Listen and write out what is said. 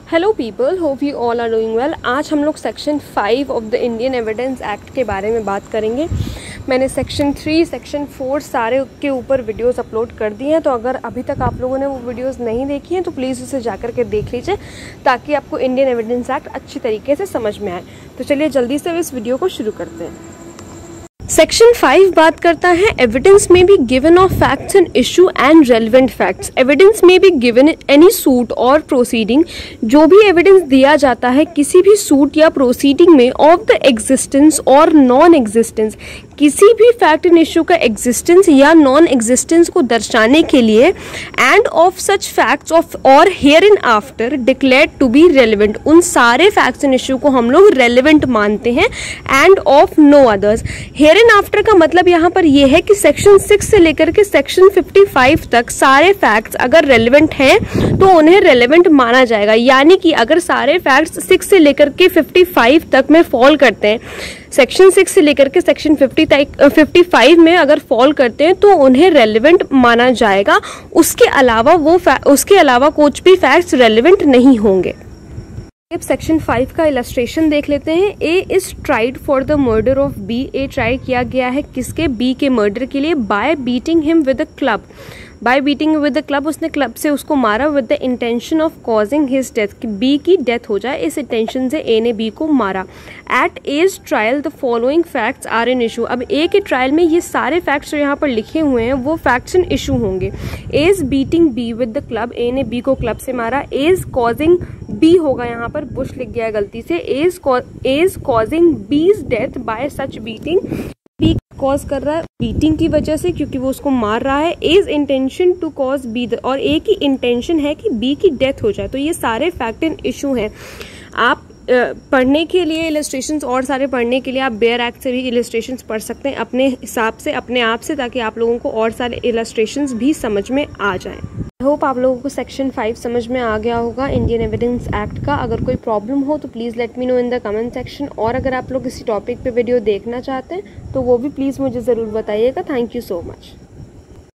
Hello people, hope you all are doing well. आज हम लोग section 5 of the Indian evidence act के बारे में बात करेंगे। मैंने सेक्शन 3, सेक्शन 4 सारे के ऊपर वीडियोस अपलोड कर दिए हैं, तो अगर अभी तक आप लोगों ने वो वीडियोस नहीं देखी हैं तो प्लीज़ उसे जाकर के देख लीजिए ताकि आपको इंडियन एविडेंस एक्ट अच्छी तरीके से समझ में आए। तो चलिए जल्दी से इस वीडियो को शुरू करते हैं। सेक्शन 5 बात करता है एविडेंस में be given of facts and issue and relevant facts. Evidence में बी गिवन एनी सूट और प्रोसीडिंग, जो भी एविडेंस दिया जाता है किसी भी सूट या प्रोसीडिंग में ऑफ द एग्जिस्टेंस और नॉन एग्जिस्टेंस, किसी भी फैक्ट एंड इशू का एग्जिस्टेंस या नॉन एग्जिस्टेंस को दर्शाने के लिए, and of such facts of और hereinafter declared to be relevant, उन सारे फैक्ट्स एंड इशू को हम लोग रेलिवेंट मानते हैं, and of no others. Hereinafter का मतलब यहाँ पर यह है कि सेक्शन 6 से लेकर के सेक्शन 55 तक सारे फैक्ट्स अगर रेलिवेंट हैं तो उन्हें रेलिवेंट माना जाएगा। यानी कि अगर सारे फैक्ट्स 6 से लेकर के 55 तक में फॉल करते हैं, सेक्शन 6 से लेकर के सेक्शन 55 में अगर फॉल करते हैं तो उन्हें रेलिवेंट माना जाएगा। उसके अलावा कुछ भी फैक्ट्स रेलिवेंट नहीं होंगे। अब सेक्शन 5 का इलस्ट्रेशन देख लेते हैं। A is tried for the murder of B. A try किया गया है किसके? बी के मर्डर के लिए। By beating him with a club. By beating with the club, उसने क्लब से उसको मारा with the intention of causing his death, कि बी की डेथ हो जाए, इस इंटेंशन से ए ने बी को मारा। At his trial the following facts are in issue. अब ए के ट्रायल में ये सारे फैक्ट्स जो यहाँ पर लिखे हुए हैं वो फैक्ट्स इन इशू होंगे। A's beating B with the club, A ने बी को क्लब से मारा। एज कॉजिंग बी होगा, यहाँ पर बुश लिख गया है गलती से। A's causing B's death by such beating, B cause कर रहा है बीटिंग की वजह से क्योंकि वो उसको मार रहा है। A's intention to cause B, और ए की इंटेंशन है कि बी की डेथ हो जाए। तो ये सारे फैक्ट एंड इशू हैं। आप पढ़ने के लिए इलस्ट्रेशंस और सारे पढ़ने के लिए आप बेयर एक्ट से भी इलस्ट्रेशंस पढ़ सकते हैं अपने हिसाब से, अपने आप से, ताकि आप लोगों को और सारे इलस्ट्रेशंस भी समझ में आ जाएं। आई होप आप लोगों को सेक्शन 5 समझ में आ गया होगा इंडियन एविडेंस एक्ट का। अगर कोई प्रॉब्लम हो तो please let me know in the comment section, और अगर आप लोग इसी टॉपिक पे वीडियो देखना चाहते हैं तो वो भी प्लीज़ मुझे ज़रूर बताइएगा। Thank you so much.